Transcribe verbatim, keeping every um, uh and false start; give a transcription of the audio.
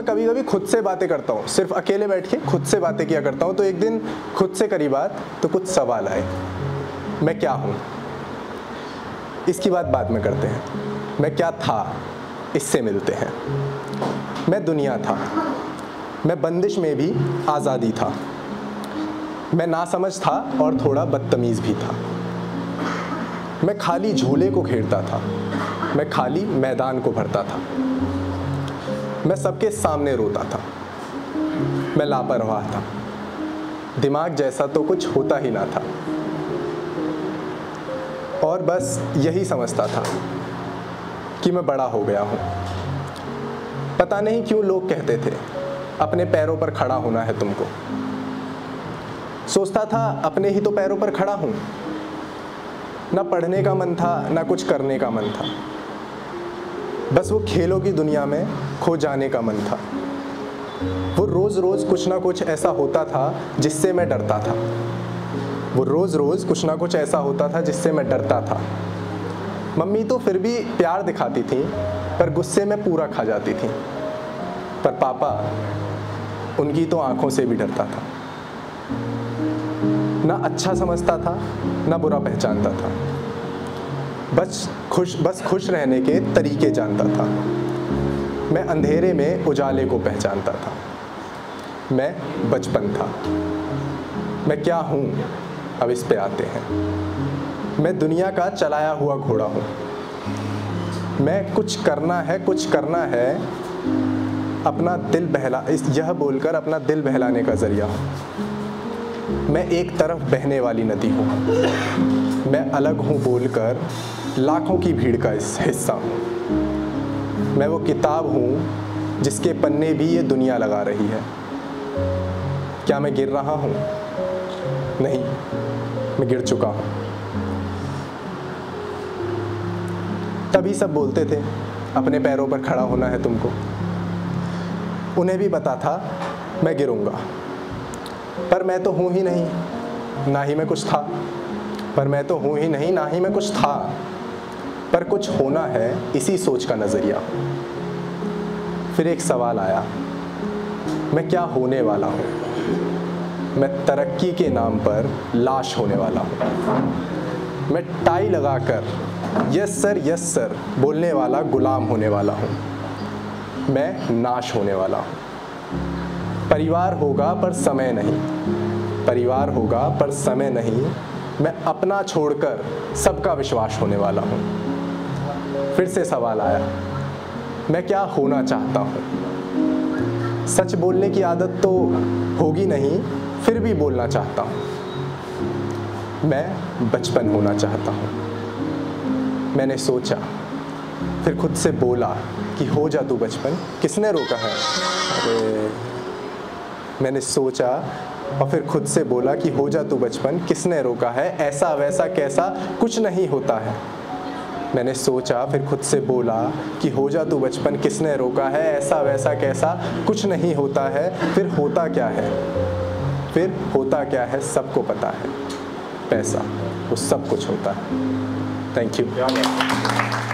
कभी कभी खुद से बातें करता हूँ, सिर्फ अकेले बैठ के खुद से बातें किया करता हूँ। तो एक दिन खुद से करी बात तो कुछ सवाल आए, मैं क्या हूँ, इसकी बात बाद में करते हैं। मैं क्या था, इससे मिलते हैं। मैं दुनिया था, मैं बंदिश में भी आज़ादी था, मैं नासमझ था और थोड़ा बदतमीज़ भी था। मैं खाली झूले को घेरता था, मैं खाली मैदान को भरता था, मैं सबके सामने रोता था, मैं लापरवाह था, दिमाग जैसा तो कुछ होता ही ना था, और बस यही समझता था कि मैं बड़ा हो गया हूँ। पता नहीं क्यों लोग कहते थे अपने पैरों पर खड़ा होना है तुमको। सोचता था अपने ही तो पैरों पर खड़ा हूँ। ना पढ़ने का मन था, ना कुछ करने का मन था, बस वो खेलों की दुनिया में खो जाने का मन था। वो रोज़ रोज़ कुछ ना कुछ ऐसा होता था जिससे मैं डरता था। वो रोज़ रोज़ कुछ ना कुछ ऐसा होता था जिससे मैं डरता था। मम्मी तो फिर भी प्यार दिखाती थी, पर गुस्से में पूरा खा जाती थी। पर पापा, उनकी तो आंखों से भी डरता था। ना अच्छा समझता था, ना बुरा पहचानता था, बस खुश बस खुश रहने के तरीके जानता था। मैं अंधेरे में उजाले को पहचानता था। मैं बचपन था। मैं क्या हूँ, अब इस पे आते हैं। मैं दुनिया का चलाया हुआ घोड़ा हूँ। मैं कुछ करना है, कुछ करना है, अपना दिल बहला इस यह बोलकर अपना दिल बहलाने का जरिया हूँ। मैं एक तरफ बहने वाली नदी हूँ। मैं अलग हूँ बोलकर लाखों की भीड़ का इस हिस्सा हूँ। मैं वो किताब हूँ जिसके पन्ने भी ये दुनिया लगा रही है। क्या मैं गिर रहा हूँ? नहीं, मैं गिर चुका हूँ। तभी सब बोलते थे अपने पैरों पर खड़ा होना है तुमको। उन्हें भी पता था मैं गिरूंगा, पर मैं तो हूँ ही नहीं, ना ही मैं कुछ था। पर मैं तो हूँ ही नहीं, ना ही मैं कुछ था। पर कुछ होना है, इसी सोच का नज़रिया। फिर एक सवाल आया, मैं क्या होने वाला हूँ? मैं तरक्की के नाम पर लाश होने वाला हूँ। मैं टाई लगाकर यस सर यस सर बोलने वाला गुलाम होने वाला हूँ। मैं नाश होने वाला हूँ। परिवार होगा पर समय नहीं, परिवार होगा पर समय नहीं। मैं अपना छोड़कर सबका विश्वास होने वाला हूँ। फिर से सवाल आया, मैं क्या होना चाहता हूँ? सच बोलने की आदत तो होगी नहीं, फिर भी बोलना चाहता हूँ। मैं बचपन होना चाहता हूँ। मैंने सोचा, फिर खुद से बोला कि हो जा तू बचपन, किसने रोका है? अरे मैंने सोचा और फिर खुद से बोला कि हो जा तू बचपन, किसने रोका है? ऐसा वैसा कैसा कुछ नहीं होता है। मैंने सोचा, फिर खुद से बोला कि हो जा तू बचपन, किसने रोका है? ऐसा वैसा कैसा कुछ नहीं होता है। फिर होता क्या है? फिर होता क्या है? सबको पता है, पैसा, वो सब कुछ होता है। Thank you.